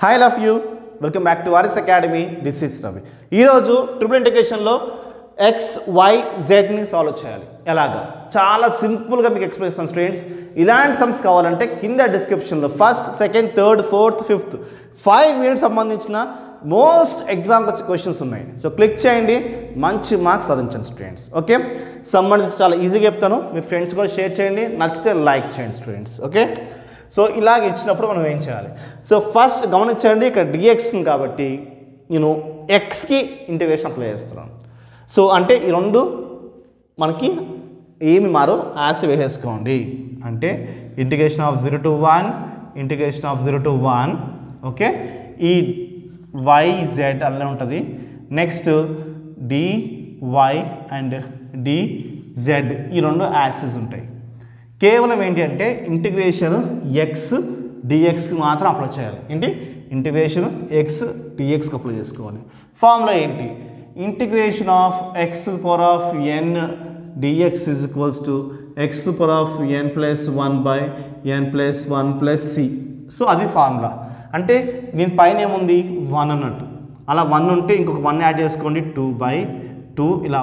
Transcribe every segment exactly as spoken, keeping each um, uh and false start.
Hi, love you. Welcome back to Aris Academy. This is Ravi. ఈ రోజు triple integration లో x y z ని solve చేయాలి. ఎలాగా? చాలా సింపుల్ గా మీకు ఎక్స్ప్లెయిన్ చేస్తాను స్టూడెంట్స్. ఇలాంటి సమ్స్ కావాలంటే కింద డిస్క్రిప్షన్ లో first, second, third, fourth, fifth five minutes సంబంధించిన మోస్ట్ ఎగ్జామ్ వచ్చే క్వశ్చన్స్ ఉన్నాయి. సో క్లిక్ చేయండి, మంచి మార్క్స్ సాధించండి స్టూడెంట్స్. ఓకే, సంబంధించి చాలా ఈజీగా చెప్తాను. మీ ఫ్రెండ్స్ కూడా షేర్ చేయండి, నచ్చితే లైక్ చేయండి స్టూడెంట్స్. ఓకే, సో ఇలాగ ఇచ్చినప్పుడు మనం ఏం చేయాలి? సో ఫస్ట్ గమనించండి, ఇక్కడ డిఎక్స్ కాబట్టి నేను ఎక్స్కి ఇంటిగ్రేషన్ అప్లై చేస్తున్నాను. సో అంటే ఈ రెండు మనకి ఏమి మారో యాస్ వేసేసుకోండి. అంటే integration of zero to one, integration of zero to one. Okay, ఈ వైజెడ్ అలానే ఉంటుంది. నెక్స్ట్ డివై అండ్ డిజెడ్ ఈ రెండు యాసెస్ ఉంటాయి. కేవలం ఏంటి అంటే ఇంటిగ్రేషన్ ఎక్స్ డిఎక్స్కి మాత్రం అప్లై చేయాలి. ఏంటి? ఇంటిగ్రేషన్ ఎక్స్ డిఎక్స్కి అప్లై చేసుకోవాలి. ఫార్ములా ఏంటి? Integration of x power of n d x is equals to x power of n plus one by n plus one plus c. So అది ఫార్ములా. అంటే దీని పైన ఏముంది? వన్ అన్నట్టు. అలా వన్ ఉంటే ఇంకొక వన్ యాడ్ చేసుకోండి, టూ బై టూ ఇలా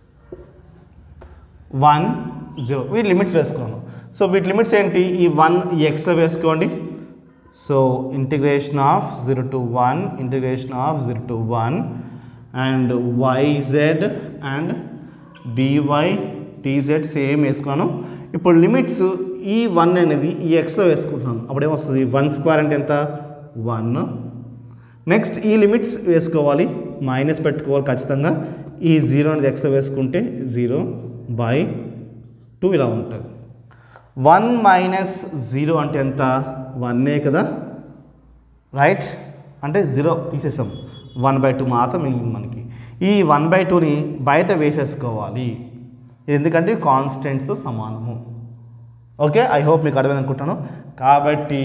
వన్ జీరో. వీటి లిమిట్స్ వేసుకోను. సో వీటి లిమిట్స్ ఏంటి? ఈ వన్ ఈ ఎక్స్లో వేసుకోండి. So integration of zero to one, integration of zero to one and y z and d y t z same వేసుకున్నాను. ఇప్పుడు లిమిట్స్ ఈ వన్ అనేది ఈ ఎక్స్లో వేసుకుంటున్నాను. అప్పుడు ఏమొస్తుంది? వన్ స్క్వేర్ అంటే ఎంత? వన్. నెక్స్ట్ ఈ లిమిట్స్ వేసుకోవాలి, మైనస్ పెట్టుకోవాలి ఖచ్చితంగా. ఈ జీరో అనేది ఎక్స్లో వేసుకుంటే జీరో బై టూ ఇలా ఉంటుంది. వన్ మైనస్ జీరో అంటే ఎంత? వన్నే కదా, రైట్? అంటే జీరో తీసేసాం, వన్ బై టూ మాత్రం మిగిలింది మనకి. ఈ వన్ బై టూని బయట వేసేసుకోవాలి, ఎందుకంటే కాన్స్టెంట్స్తో సమానము. ఓకే, ఐ హోప్ మీకు అర్థమైంది అనుకుంటాను. కాబట్టి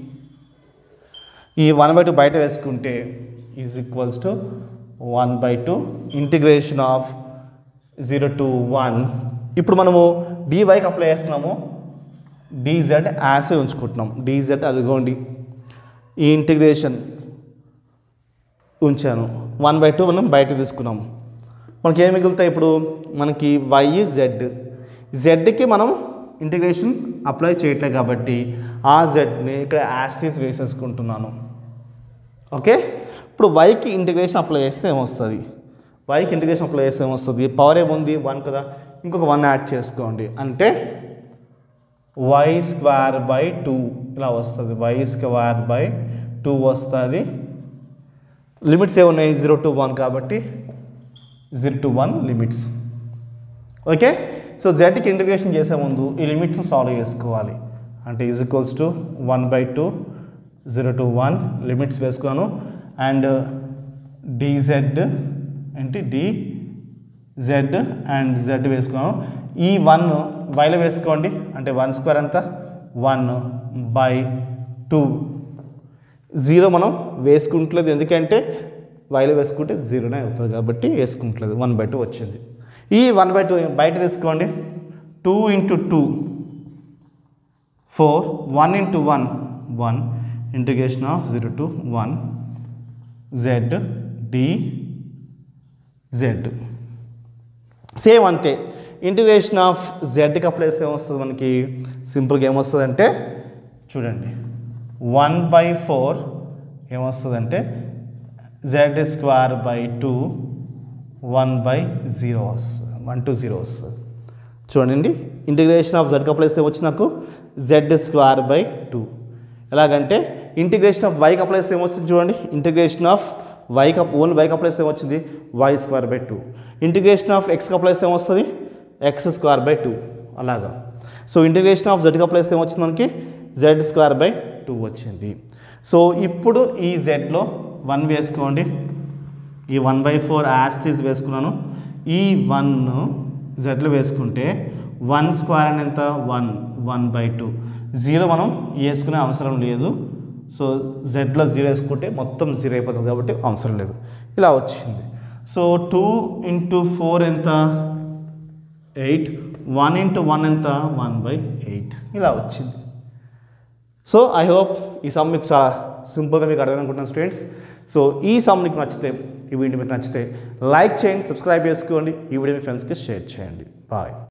ఈ వన్ బై టూ బయట వేసుకుంటే is equals to one by two integration of zero to one. ఇప్పుడు మనము డివైకి అప్లై చేస్తున్నాము, డిజెడ్ యాస్ ఉంచుకుంటున్నాం. డిజెడ్ అదిగోండి, ఈ ఇంటిగ్రేషన్ ఉంచాను. వన్ బై టూ మనం బయట తీసుకున్నాము. మనకి ఏం మిగులుతాయి ఇప్పుడు? మనకి వై జెడ్. జెడ్కి మనం ఇంటిగ్రేషన్ అప్లై చేయట్లేదు కాబట్టి ఆ జెడ్ని ఇక్కడ యాసిస్ వేసేసుకుంటున్నాను. ఓకే, ఇప్పుడు వైకి ఇంటిగ్రేషన్ అప్లై చేస్తే ఏమొస్తుంది? వైకి ఇంటిగ్రేషన్ అప్లై చేస్తే ఏమొస్తుంది? పవర్ ఏముంది? వన్ కదా, ఇంకొక వన్ యాడ్ చేసుకోండి. అంటే వై స్క్వేర్ బై టూ ఇలా వస్తుంది. వై స్క్వేర్ బై టూ వస్తుంది. లిమిట్స్ ఏమున్నాయి? జీరో టు వన్ కాబట్టి zero to one limits. Okay, so జెడ్కి ఇంటిగ్రేషన్ చేసే ముందు ఈ లిమిట్స్ని సాల్వ్ చేసుకోవాలి. అంటే is equals to one by two zero to one limits వేసుకున్నాను. అండ్ డిజెడ్ ఏంటి? డి జెడ్ అండ్ జెడ్ వేసుకున్నాను. ఈ వన్ వైలో వేసుకోండి, అంటే వన్ స్క్వేర్ అంతా వన్ బై టూ. జీరో మనం వేసుకుంటలేదు, ఎందుకంటే వైలో వేసుకుంటే జీరోనే అవుతుంది కాబట్టి వేసుకుంటలేదు. వన్ బై టూ వచ్చింది. ఈ వన్ బై టూ బయట తీసుకోండి. Two into two four, one into one one, integration of zero to one z d z. Same అంతే, ఇంటిగ్రేషన్ ఆఫ్ జెడ్కి అప్లై చేస్తే ఏమొస్తుంది మనకి? సింపుల్గా ఏమొస్తుంది అంటే చూడండి, వన్ బై ఫోర్ ఏమొస్తుందంటే z square by two one by zero వస్తుంది, వన్ టు జీరో వస్తుంది. చూడండి, ఇంటిగ్రేషన్ ఆఫ్ జెడ్కి అప్లై చేస్తే వచ్చి నాకు జెడ్ స్క్వేర్ బై టూ. ఎలాగంటే ఇంటిగ్రేషన్ ఆఫ్ వైకి అప్లై చేస్తే ఏమొచ్చింది? చూడండి, ఇంటిగ్రేషన్ ఆఫ్ వైకి ఓన్లీ వైకి అప్లై చేస్తే ఏమొచ్చింది? Y square by two. Integration of ఎక్స్కి అప్లై చేస్తే ఏమొస్తుంది? X square by two. అలాగా. సో ఇంటిగ్రేషన్ ఆఫ్ జెడ్కి అప్లై చేస్తే ఏమొచ్చింది మనకి? జెడ్ స్క్వేర్ బై టూ వచ్చింది. సో ఇప్పుడు ఈ జెడ్లో వన్ వేసుకోండి. ఈ వన్ బై ఫోర్ యాస్టీస్ వేసుకున్నాను. ఈ వన్ జెడ్లో వేసుకుంటే వన్ స్క్వేర్ అని ఎంత? One, one by two. Zero మనం వేసుకునే అవసరం లేదు. సో జెడ్లో జీరో వేసుకుంటే మొత్తం జీరో అయిపోతుంది కాబట్టి అవసరం లేదు. ఇలా వచ్చింది. సో టూ ఇంటూ ఫోర్ ఎంత? ఎయిట్. వన్ ఇంటూ వన్ ఎంత? One by eight. ఇలా వచ్చింది. సో ఐ హోప్ ఈ సమ్ మీకు చాలా సింపుల్గా మీకు అర్థం అనుకుంటున్నాను స్టూడెంట్స్. సో ఈ సమ్ మీకు నచ్చితే, ఈ వీడియో మీకు నచ్చితే లైక్ చేయండి, సబ్స్క్రైబ్ చేసుకోండి, ఈ వీడియో మీ ఫ్రెండ్స్కి షేర్ చేయండి. బాయ్.